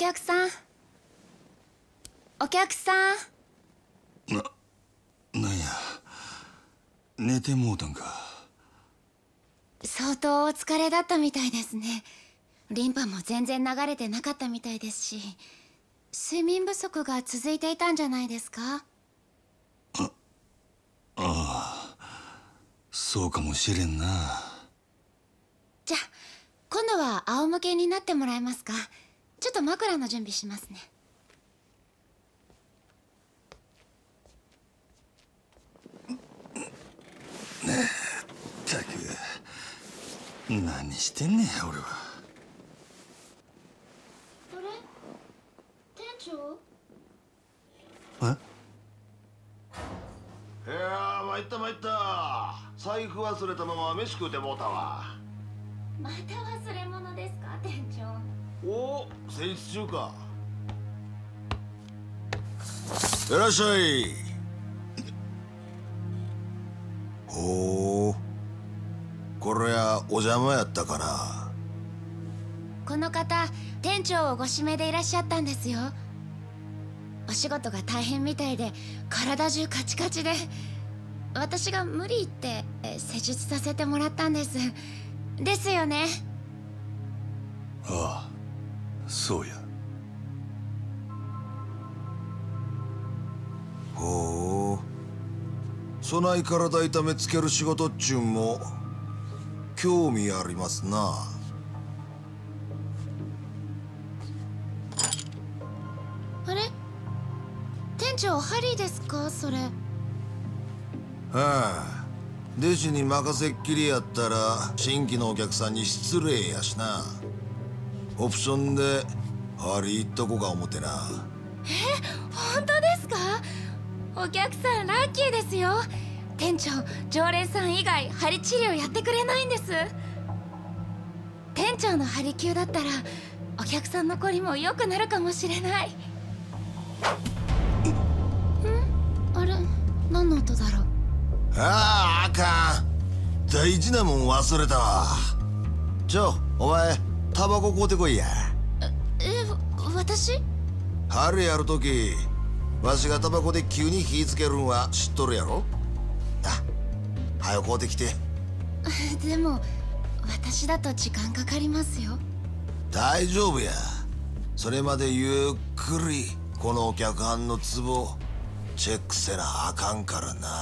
客さん、お客さん。 なんや、寝てもうたんか。 相当お疲れだったみたいですね。リンパも全然流れてなかったみたいですし、睡眠不足が続いていたんじゃないですか？ ああ、そうかもしれんな。 じゃあ今度は仰向けになってもらえますか？ちょっと枕の準備しますね。 ったく何してんねん俺は。 あれ、店長？ いやー、参った参った。財布忘れたまま飯食うてもうたわ。 また忘れ物ですか、店長？ おお、戦術中か。いらっしゃい。ほう、これはお邪魔やったかな。 この方、店長をご指名でいらっしゃったんですよ。お仕事が大変みたいで体中カチカチで、私が無理言って施術させてもらったんです。ですよね？ ああ、そうや。 ほう、そない体痛めつける仕事っちゅうんも興味ありますな。 あれ、店長針ですかそれ？ はあ、弟子に任せっきりやったら新規のお客さんに失礼やしな。オプションで針いっとこか思てな。 本当ですか？お客さんラッキーですよ。店長、常連さん以外針治療やってくれないんです。店長の針灸だったらお客さんのこりも良くなるかもしれない。あれ、何の音だろう？ ああ、あかん。大事なもん忘れたわ。お前タバコ買うてこいや。 私？ 針やるときわしがタバコで急に火つけるんは知っとるやろ。あ、はよ買うてきて。 でも私だと時間かかりますよ。 大丈夫や。それまでゆっくりこのお客はんのツボチェックせなあかんからな。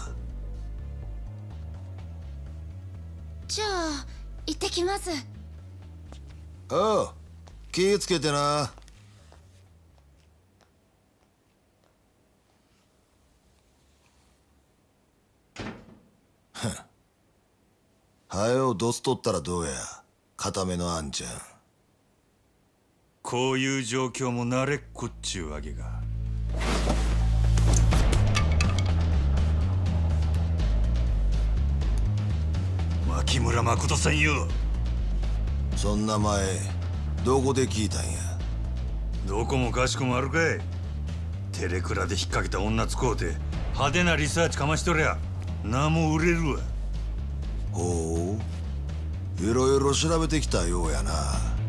じゃあ行ってきます。 おう、気ぃつけてな。はよドス取ったらどうや、固めのあんちゃん。 こういう状況も慣れっこっちゅうわけか。牧村誠さんよ。 そんな前どこで聞いたんや。 どこもかしこもあるかい。テレクラで引っ掛けた女使うて派手なリサーチかましとりゃ名も売れるわ。 ほう、いろいろ調べてきたようやな。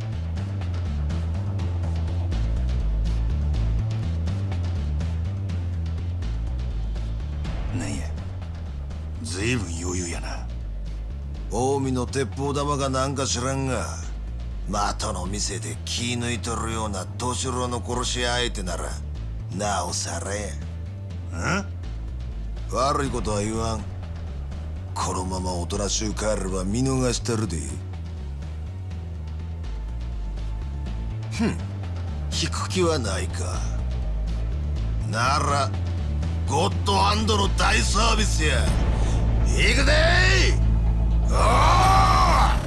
なんや、ずいぶん余裕やな。 近江の鉄砲玉がなんか知らんが、的の店で気抜いとるような年郎の殺し屋相手ならなおさらや。悪いことは言わん。このままおとなしゅう帰れば見逃してるで。引く気はないか。ならゴッドハンドの大サービスや。行くでー。おー、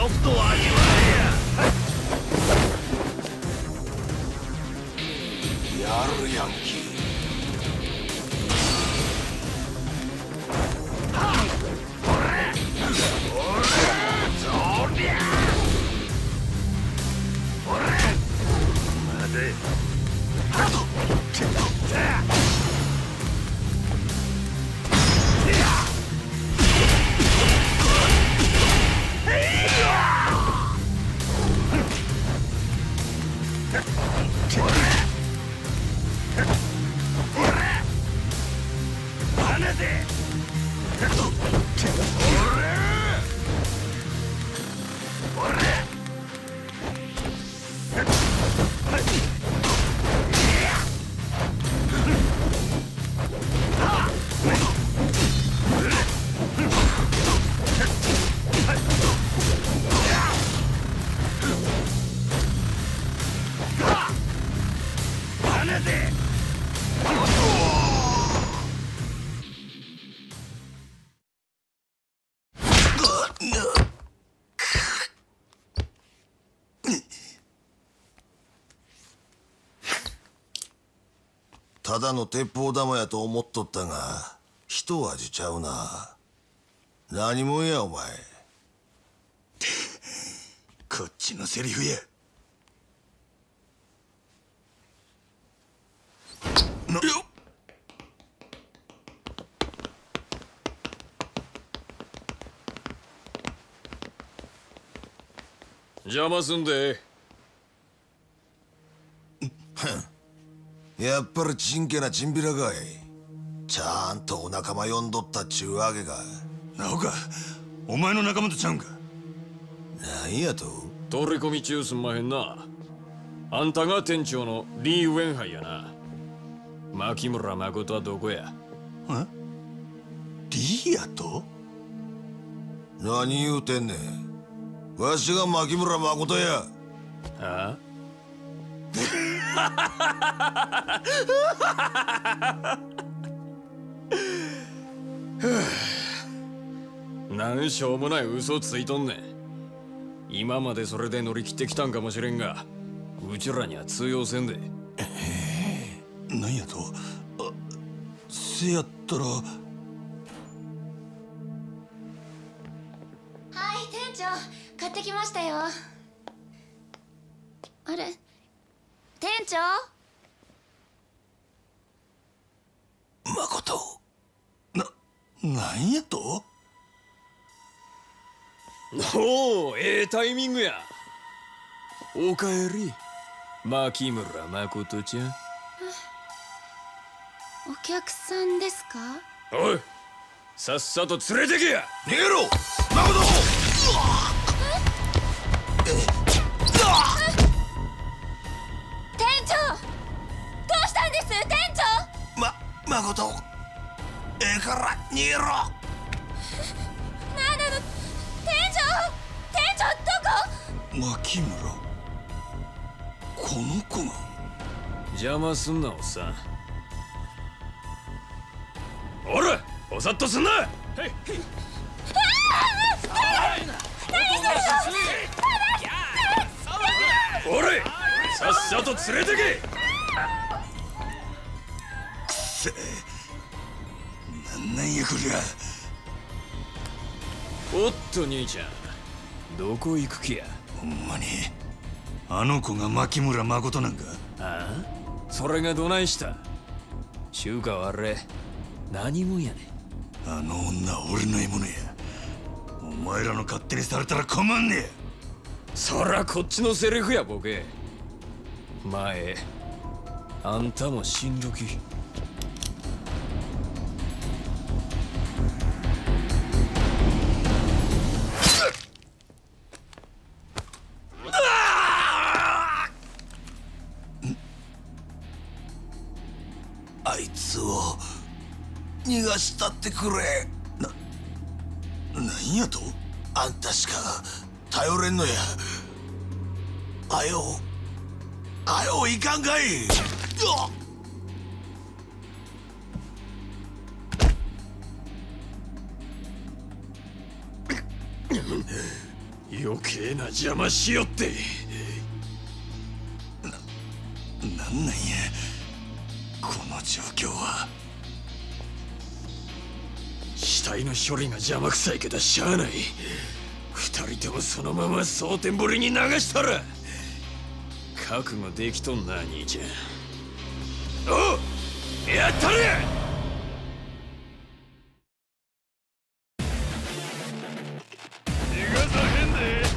くと味わえや。やるヤンキー。ただの鉄砲玉やと思っとったが一味ちゃうな。何もんやお前。こっちのセリフや。よっ。 邪魔すんで。 やっぱりちんけなチンピラかい。ちゃんとお仲間呼んどったっちゅうわけか。 なおかお前の仲間とちゃうんか。 なんやと。 取り込み中すんまへんな。あんたが店長のリー・ウェンハイやな。牧村誠はどこや。 えリーやと。 何言うてんねん。わしが牧村誠や。 あなんしょうもない嘘ついとんねん。今までそれで乗り切ってきたんかもしれんが、うちらには通用せんで。 なんやと。せやったら。 はい店長、買ってきましたよ。あれ店長。 誠。 なんやと。 おお、ええタイミングや。おかえり牧村誠ちゃん。 お客さんですか。 おい、さっさと連れてけや。 逃げろ誠。 店長、どうしたんです店長。 誠。ええから逃げろ。 なんなの店長。 牧村。この子が。 邪魔すんなおっさん。おら、おさっとすんな。おれ、さっさと連れてけ。 くせえ。なんやこりゃ。 おっと兄ちゃん、どこ行く気や。 ほんまにあの子が牧村誠なんか。 ああ、それがどないした。中華はあれ何もんやねん。 あの女は俺の獲物や。お前らの勝手にされたら困んねえ。 そらこっちのセリフやボケ。前あんたも死んどき。 あいつを逃がしたってくれ。 なんやと。 あんたしか頼れんのや。あよいかんかい。 余計な邪魔しよって。 なんなんやこの状況は。 死体の処理が邪魔くさいけどしゃあない。二人ともそのまま蒼天堀に流したら。覚悟できとんな兄ちゃん。おうやったれ。逃がさへんで。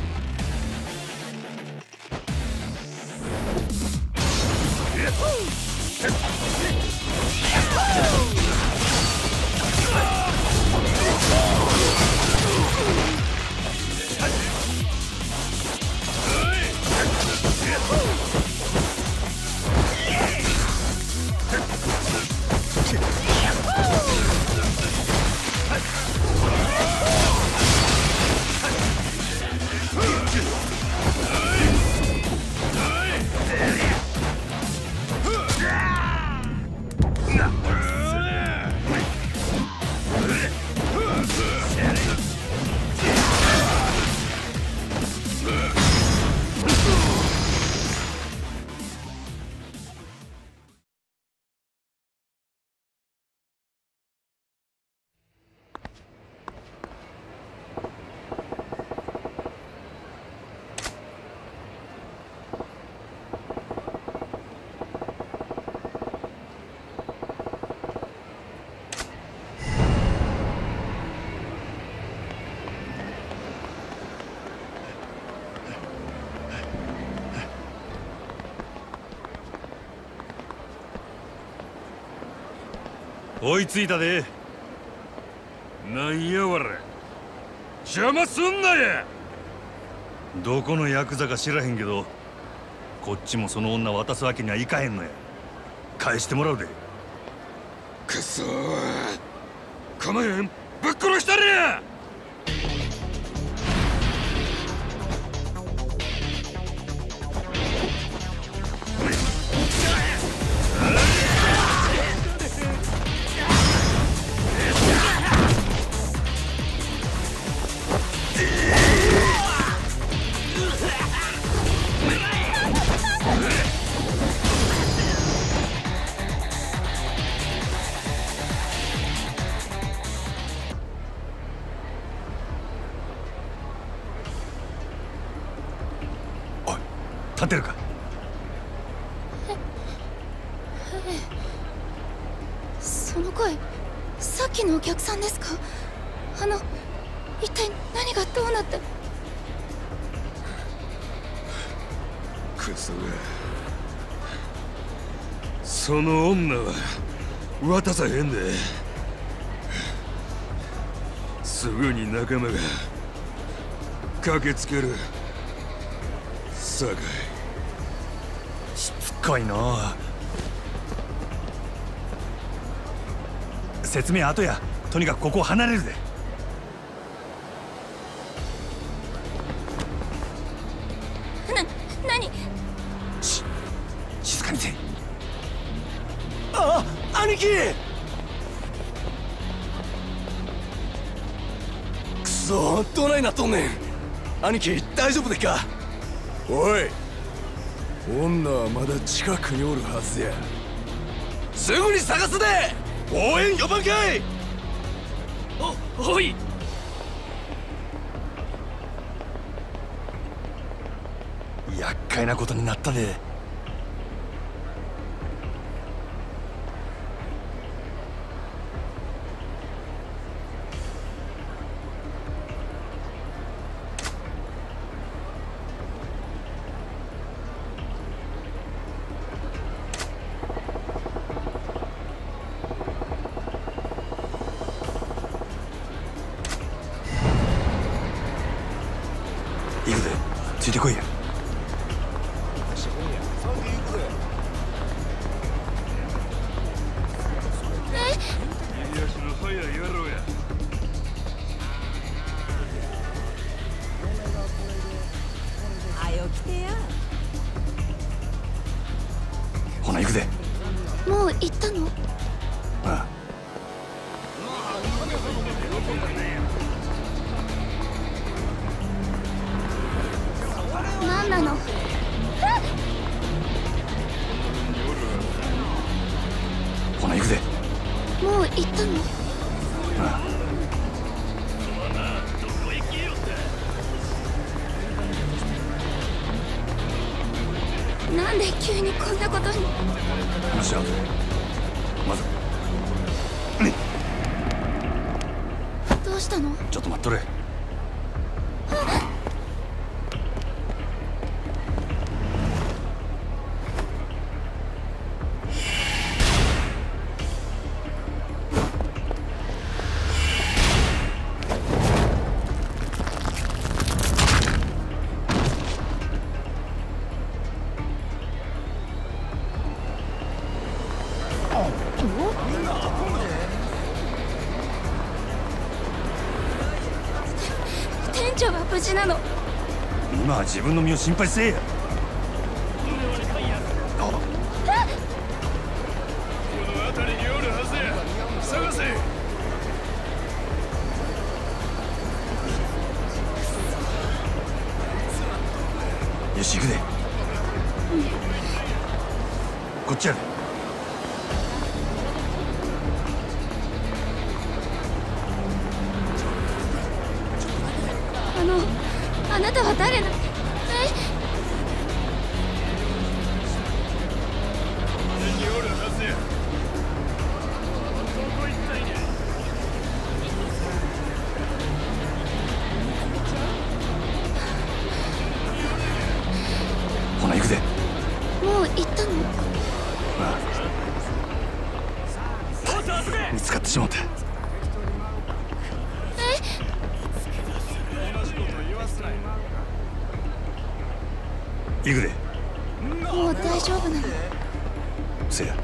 追いついたで。なんやわれ、邪魔すんなや。どこのヤクザか知らへんけど、こっちもその女渡すわけにはいかへんのや。返してもらうで。 くそー、かまへん、ぶっ殺したれや。 立てるか。 その声、さっきのお客さんですか？一体何がどうなって。 クソが、その女は渡さへんで。すぐに仲間が駆けつけるさかい。 しつこいな。説明後や。とにかくここを離れるで。 何？ 静かにせ。ああ、兄貴。 くそ、どないなっとんねん。兄貴大丈夫でっか。おい、女はまだ近くにおるはずや。すぐに探すで。応援呼ばんかい。おい。 厄介なことになったで。行くで。ついてこいや。ほな行くで。 もう行ったの？ ああ。 なの？ ほな行くで。 もう行ったの？なんで急にこんなことに。 話し合うぜ。まずどうしたの？ ちょっと待っとれ。 店長は無事なの？ 今は自分の身を心配せえや。 あ、 この辺りにおるはずや。探せ。 よし行くで。 こっちやで。 あなたは誰なの？ におるはずや。ここ一帯に。 ほな行くで。 もう行ったの？ 見つかってしまった。 行くで。 もう大丈夫なの？ せや。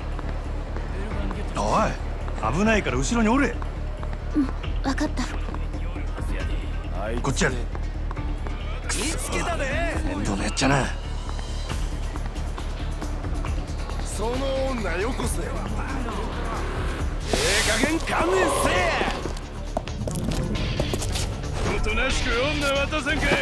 おい、危ないから後ろにおれ。 分かった。 こっちやで。 見つけたで。面倒なやっちゃな。 その女よこせ。加減勘弁せえ。おとなしく女渡さんかい。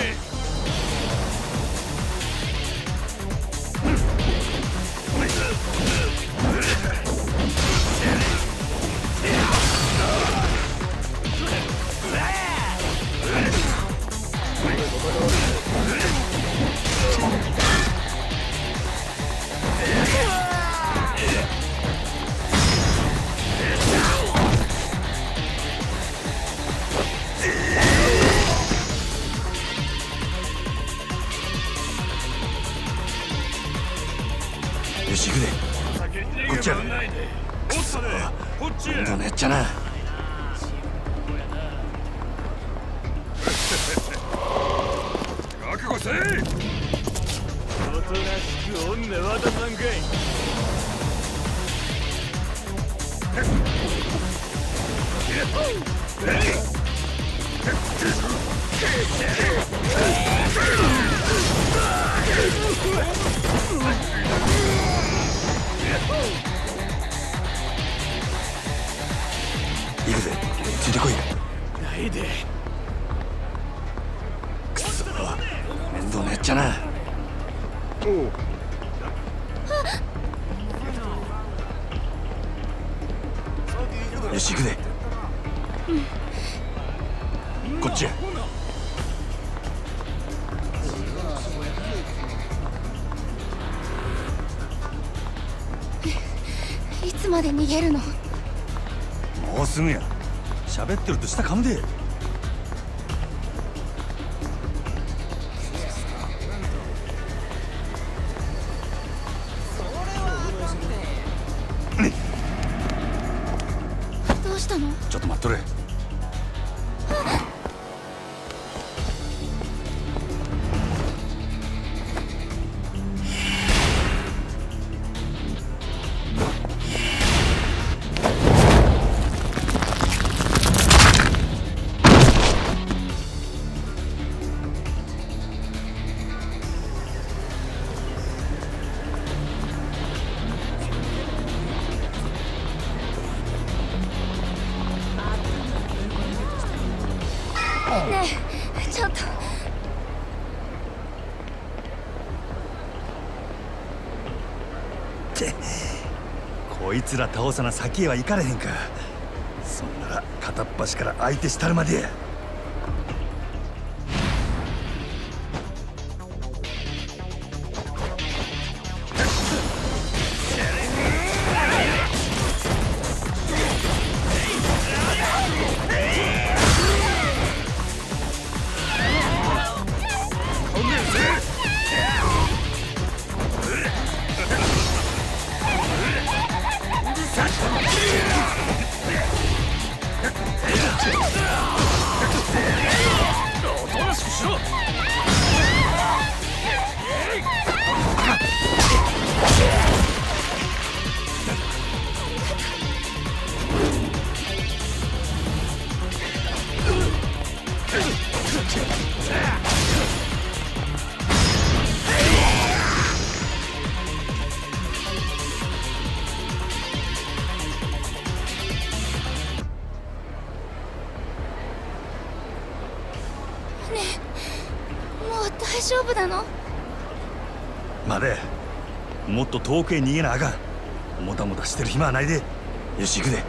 よし行くで。こっちやで。 こっちや。 面倒なやっちゃな。 覚悟せい。おとなしく女渡さんかい。 行くぜ。ついてこい。 ないで。 くそ、面倒なやっちゃな。よし行くで。こっちや。 いつまで逃げるの？ もうすぐや。喋ってると舌噛むで。 どうしたの？ ちょっと待っとれ。 こいつら倒さな先へは行かれへんか。そんなら片っ端から相手したるまでや。 大丈夫なの？ 待て、もっと遠くへ逃げなあかん。もたもたしてる暇はないで。よし行くで。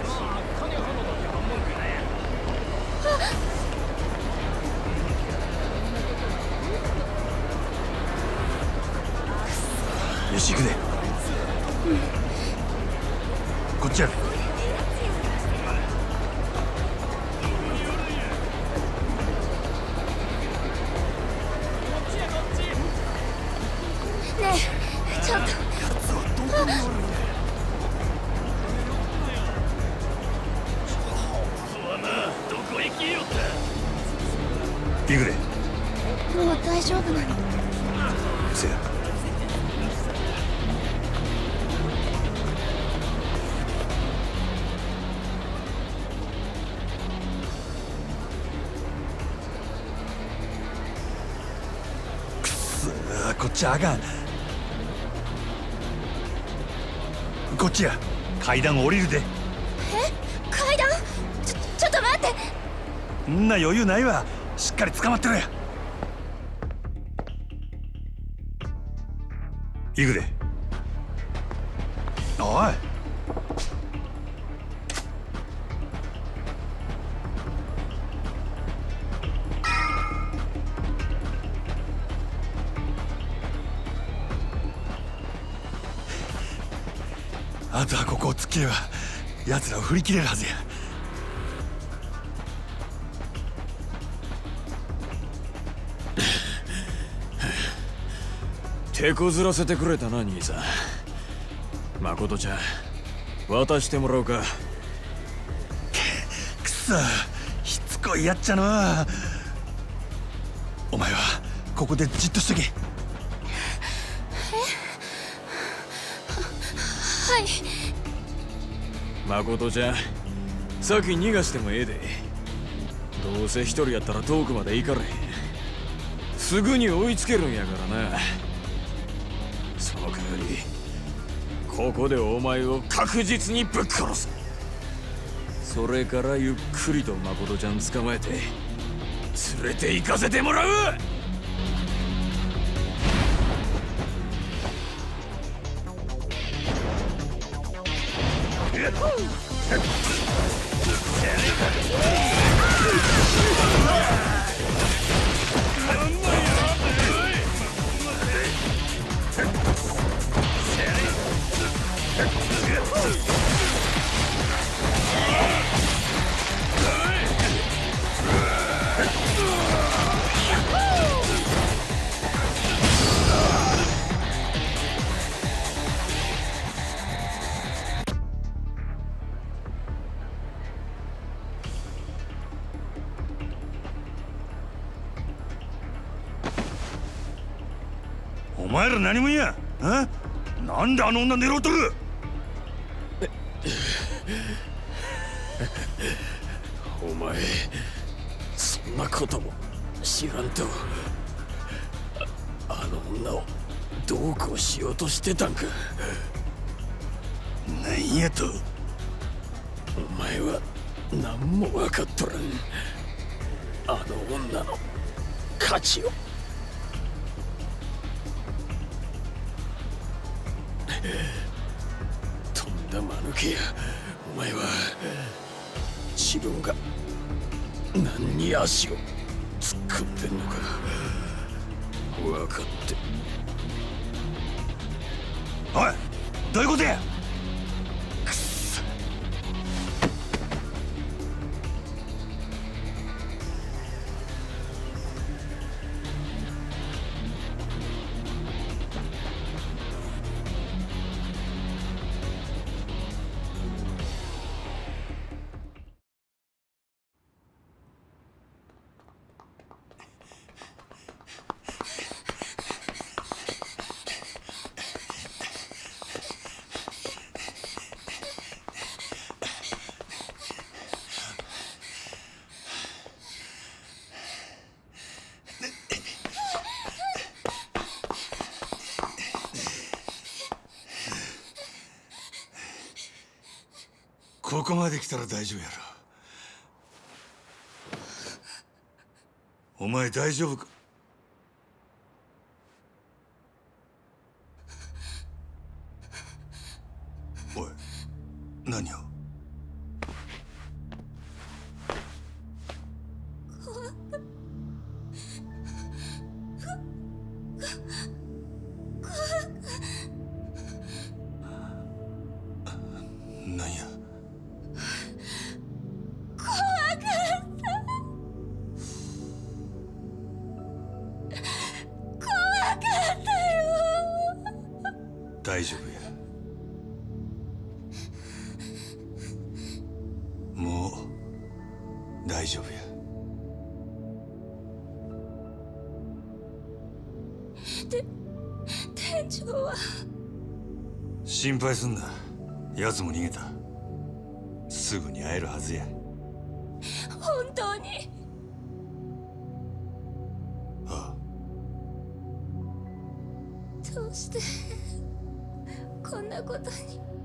よし行くで。こっちやで。 ちょっと行くで。 もう大丈夫なの？ せや。くそー、こっちあかん。こっちや。階段降りるで。 階段？ちょっと待って。 んな余裕ないわ。しっかり捕まってろや。行くで。おい。あとはここを突っ切れば奴らを振り切れるはずや。 手こずらせてくれたな兄さん。誠ちゃん渡してもらおうか。 くそ、しつこいやっちゃの。お前はここでじっとしとけ。 はい。 誠ちゃん先逃がしてもええで。どうせ一人やったら遠くまで行かれへん。すぐに追いつけるんやからな。その代わりここでお前を確実にぶっ殺す。それからゆっくりと誠ちゃん捕まえて連れて行かせてもらう。 お前ら何者や。なんであの女狙うとる。 お前そんなことも知らんと。あの女をどうこうしようとしてたんか。 なんやと。 お前は何も分かっとらん。あの女の価値を。 とんだ間抜けや。お前は自分が何に足を突っ込んでんのか分かって。 おい、どういうことや。 くっさ。 ここまで来たら大丈夫やろ。お前大丈夫か。おい、何を。なんや。大丈夫や。もう大丈夫や。 店長は。 心配すんな。奴も逃げた。すぐに会えるはずや。 本当に。 ああ。 どうしてこんなことに。